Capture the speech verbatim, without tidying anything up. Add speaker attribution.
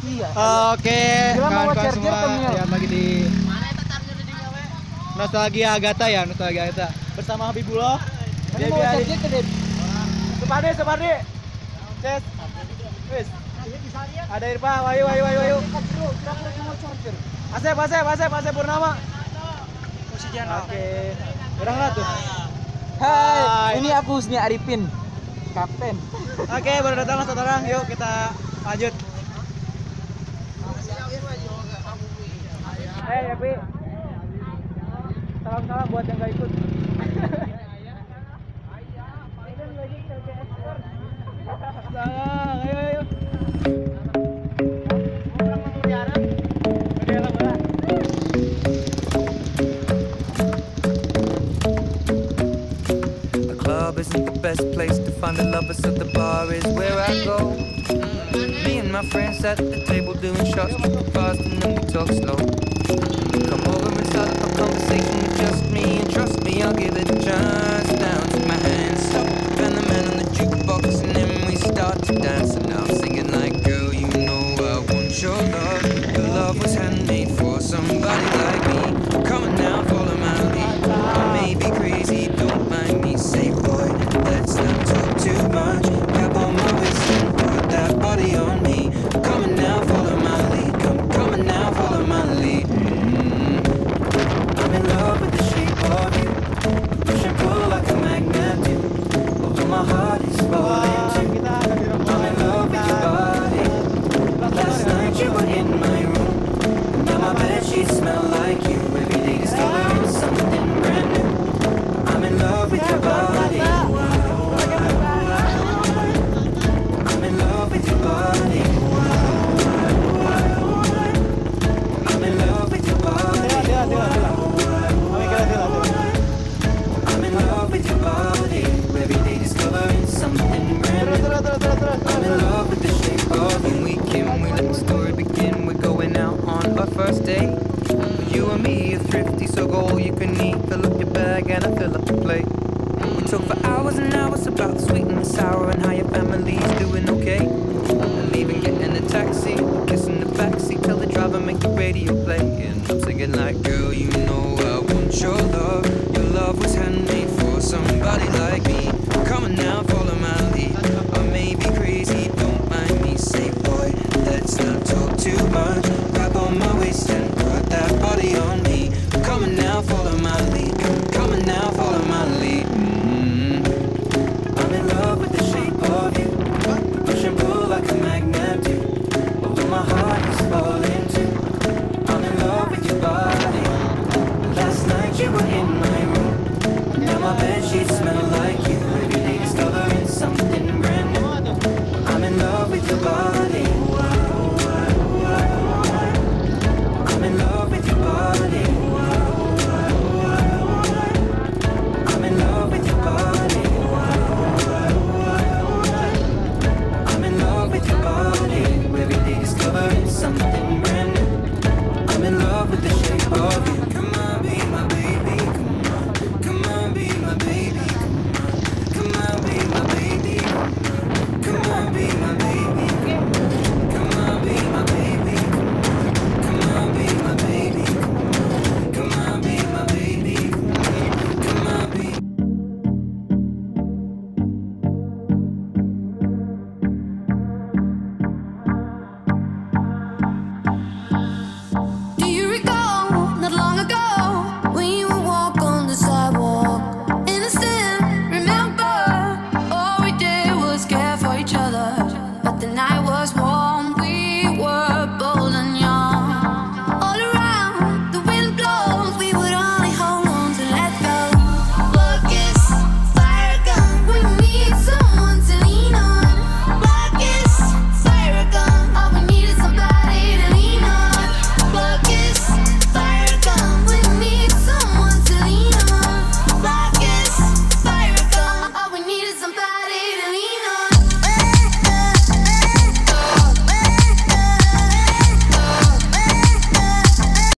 Speaker 1: Iya.
Speaker 2: Oke, kawan-kawan semua lihat lagi di Nostalgia Agatha ya, Nostalgia Agatha bersama Habibullah.
Speaker 1: Ini mau charger ke Dep?
Speaker 2: Sepade, sepade. Ces. Wis. Ada Irfan, ayo ayo ayo ayo. Asep, Asep, Asep, Asep Purnama. Oke. Kurang lah tuh.
Speaker 1: Hai, ini aku Husni Arifin, kapten.
Speaker 2: Oke, baru datang satu orang. Yuk kita lanjut. Eh, Epi. Salam-salam buat yang gak ikut. Salam, ayo ayo.
Speaker 3: The club isn't the best place to find the lovers, so the bar is where I go. Me and my friends at the table doing shots, keep it fast and then we talk slow. Come over and start up a conversation with just me, and trust me, I'll give it a chance. Down to my hands, stop, and the man on the jukebox, and then we start to dance. And I'm singing like, girl, you know I want your love. Your love was handmade for somebody like me. Come on now, follow my lead. I may be crazy, don't mind me. Say, boy, let's not talk too much. Grab on my waist and put that body on me. Come on now, follow my lead. Come, come on now, follow my lead. I'm in love with the shape of you. Push and pull like a magnet do. Although my heart is falling too. I'm in love with your body. Last night you were in my room. Now my bedsheets smell like you. Every day discovering something brand new. I'm in love with your body. I'm in love with your body. I'm in love with your body. I'm in love with your body. Every day discovering something brand new. I'm in love with the shape of you. We can, we let the story begin. We're going out on our first date. You and me are thrifty, so go all you can eat. Fill up your bag and I fill up the plate. We talk for hours and hours about the sweet and the sour and how your family's doing okay. And even getting a taxi, kissing the backseat, tell the driver make the radio play. And I'm singing like, girl, you know I want your love. Your love was handmade for somebody like me. Come on now, follow my lead. I may be crazy, don't mind me. Say, boy, let's not talk too much. Grab on my waist and